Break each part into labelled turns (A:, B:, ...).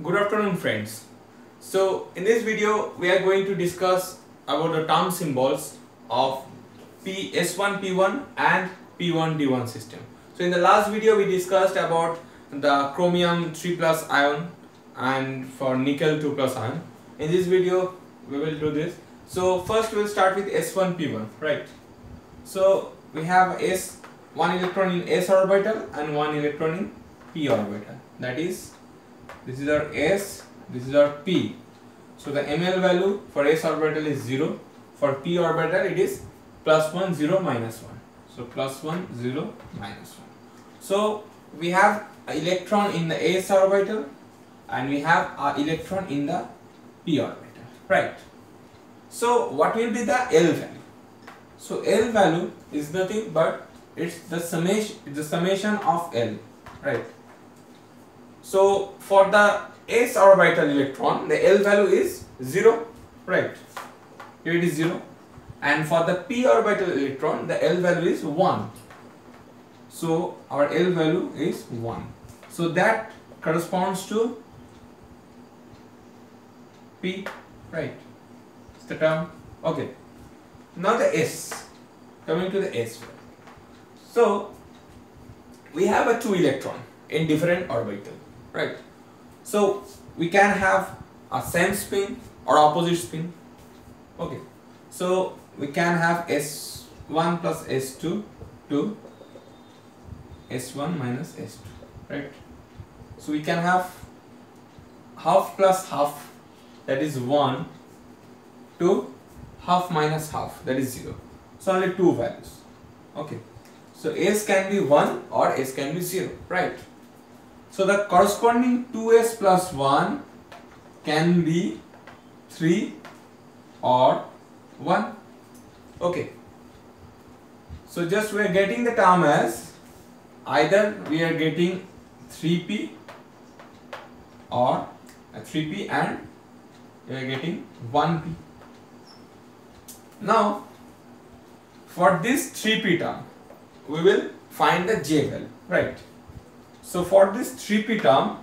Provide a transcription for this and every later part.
A: Good afternoon friends. So in this video we are going to discuss about the term symbols of S1 P1 and P1 D1 system. So in the last video we discussed about the chromium 3 plus ion and for nickel 2 plus ion. In this video we will do this. So first we will start with S1 P1, right? So we have one electron in S orbital and one electron in P orbital. That is, this is our S, this is our P. So the ml value for S orbital is 0, for P orbital it is +1 0 -1. So +1 0 -1. So we have an electron in the S orbital and we have an electron in the P orbital, right? So what will be the L value? So L value is nothing but it's the summation of L, right? So for the S orbital electron, the L value is 0, right? Here it is 0. And for the P orbital electron, the L value is 1. So our L value is 1. So that corresponds to P, right? It's the term. Okay. Now the S. Coming to the S value. So we have a 2 electron in different orbital, right? So we can have a same spin or opposite spin. Okay. So we can have S1 plus S2 to S1 minus S2, right? So we can have half plus half, that is 1, to half minus half, that is 0. So only two values. Okay. So S can be 1 or S can be 0, right? So the corresponding 2S plus 1 can be 3 or 1. Okay. So just we are getting the term as either we are getting 3P or 3P and we are getting 1P. Now for this 3P term we will find the J value, right? So for this 3P term,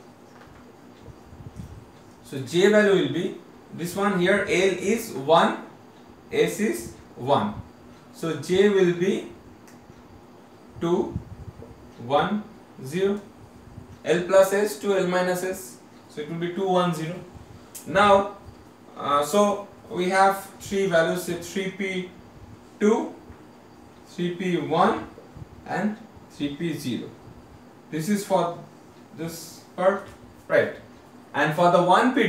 A: so J value will be this one here. L is 1, S is 1. So J will be 2, 1, 0. L plus S, 2L minus S. So it will be 2, 1, 0. Now, so we have three values, say 3P2, 3P1 and 3P0. This is for this part, right? And for the 1P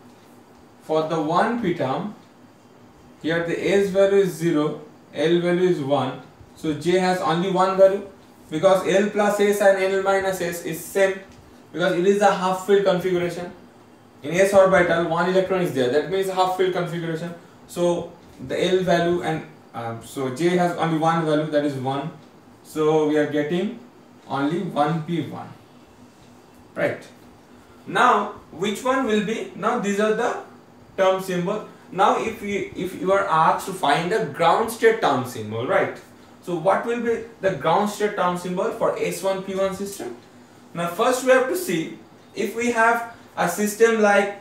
A: term, here the S value is 0, L value is 1. So J has only one value because L plus S and L minus S is same because it is a half filled configuration. In S orbital, one electron is there. That means a half filled configuration. So the L value and so J has only one value, that is 1. So we are getting only 1P1, right? Now which one will be? Now these are the term symbol. Now if you are asked to find the ground state term symbol, right? So what will be the ground state term symbol for S1 P1 system? Now first we have to see if we have a system like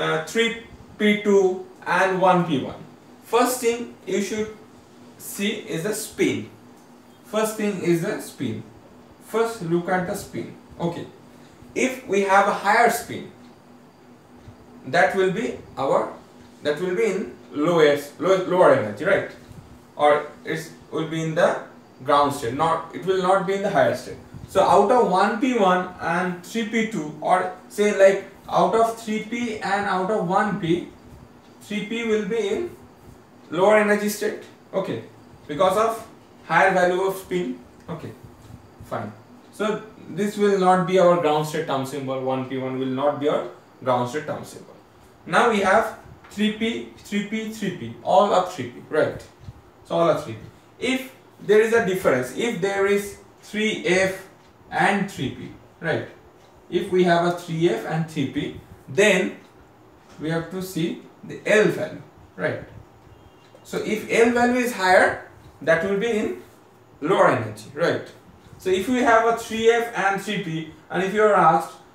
A: 3P2 and 1P1. First thing you should see is the spin. First thing is the spin. First look at the spin. Okay. If we have a higher spin, that will be in lower energy, right? Or it will be in the ground state. It will not be in the higher state. So out of 1P1 and 3P2, or say like out of 3P and out of 1P, 3P will be in lower energy state. Okay. Because of higher value of spin. Okay. Fine. So this will not be our ground state term symbol. 1P1 will not be our ground state term symbol. Now we have 3P, 3P, 3P. All are 3P, right? So all are 3P. If there is a difference, if there is 3F and 3P, right? If we have a 3F and 3P, then we have to see the L value, right? So if L value is higher, that will be in lower energy, right? So if we have a 3F and 3P, and if you are asked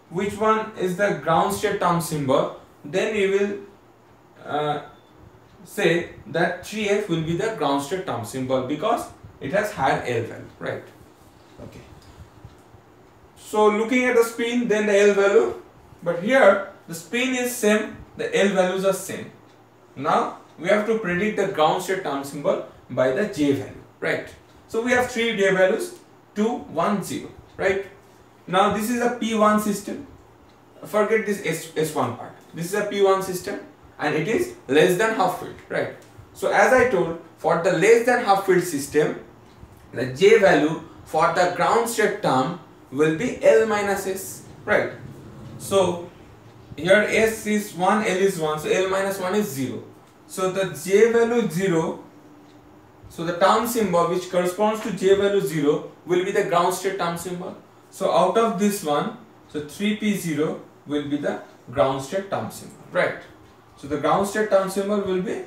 A: which one is the ground state term symbol, then we will say that 3f will be the ground state term symbol because it has higher L value, right? Okay. So looking at the spin, then the L value, but here the spin is same, the L values are same. Now we have to predict the ground state term symbol by the J value, right? So we have three J values, 2, 1, 0, right? Now this is a P1 system. Forget this S1 part. This is a P1 system and it is less than half filled, right? So as I told, for the less than half filled system, the J value for the ground state term will be L minus S, right? So here S is 1, L is 1, so L minus 1 is 0. So the J value is 0. So the term symbol which corresponds to J value 0 will be the ground state term symbol. So out of this one, so 3P0 will be the ground state term symbol, right? So the ground state term symbol will be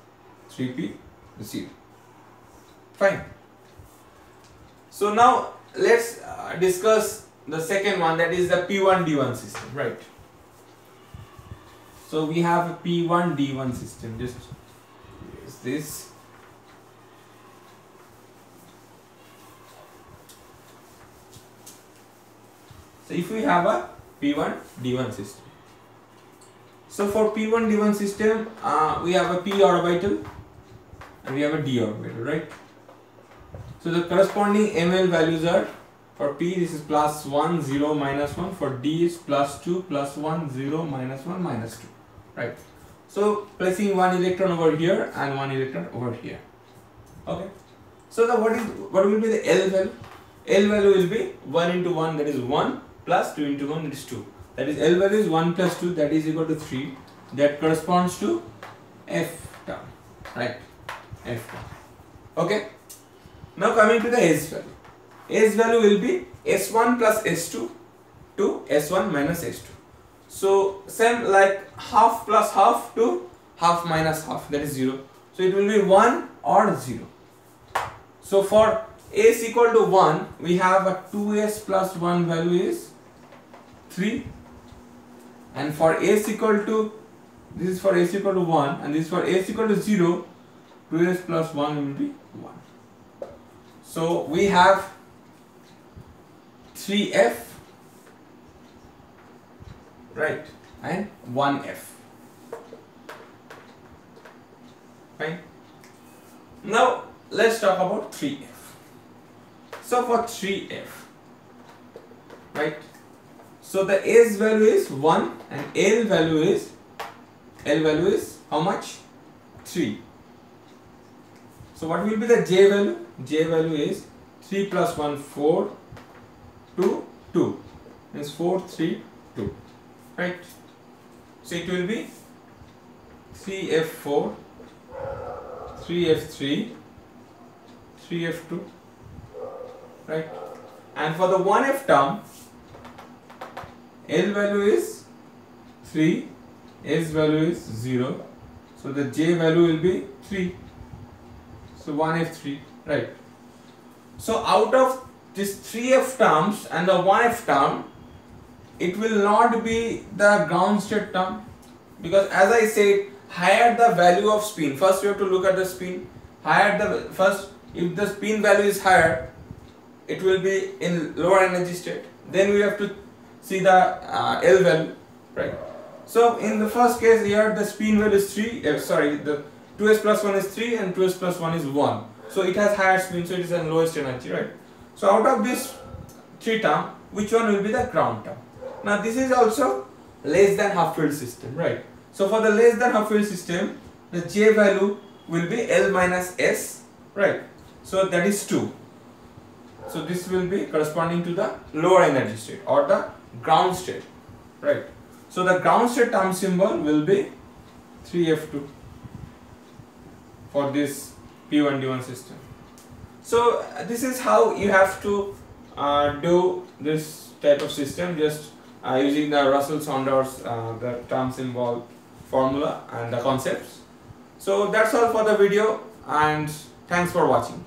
A: 3P0. Fine. So now let's discuss the second one, that is the P1D1 system, right? So we have a P1D1 system, just is this. So if we have a P1D1 system, so for P1D1 system, we have a P orbital and we have a D orbital, right? So the corresponding ML values are, for P this is plus 1, 0, minus 1, for D is plus 2, plus 1, 0, minus 1, minus 2, right? So placing one electron over here and one electron over here, okay? So the what will be the L value? L value will be 1 into 1, that is 1, plus 2 into 1, that is 2. That is L value is 1 plus 2, that is equal to 3. That corresponds to F term, right? F term. Okay. Now coming to the S value. S value will be S1 plus S2 to S1 minus S2. So same like half plus half to half minus half, that is 0. So it will be 1 or 0. So for S equal to 1, we have a 2S plus 1 value is 3, and for S equal to, this is for S equal to 1 and this is for S equal to 0, 2S plus 1 will be 1. So we have 3F, right, and 1F. Fine. Now let's talk about 3F. So for 3F, right, so the S value is 1 and L value is how much? 3. So what will be the J value? J value is 3 plus 1, 4, 2, 2. Means 4, 3, 2. Right? So it will be 3F4, 3F3, 3F2. Right? And for the 1F term, L value is 3, S value is 0. So the J value will be 3. So 1F3, right? So out of these 3F terms and the 1F term, it will not be the ground state term, because as I said, higher the value of spin, first you have to look at the spin, higher the, first if the spin value is higher, it will be in lower energy state, then we have to see the L value, right? So in the first case here the spin value is 3, the 2s plus 1 is 3 and 2s plus 1 is 1. So it has higher spin, so it is in lowest energy, right? So out of this 3 term, which one will be the ground term? Now this is also less than half filled system, right? So for the less than half filled system, the J value will be L minus S, right? So that is 2. So this will be corresponding to the lower energy state or the ground state, right? So the ground state term symbol will be 3F2 for this P1D1 system. So this is how you have to do this type of system, just using the Russell-Saunders the term symbol formula and the concepts. So that's all for the video, and thanks for watching.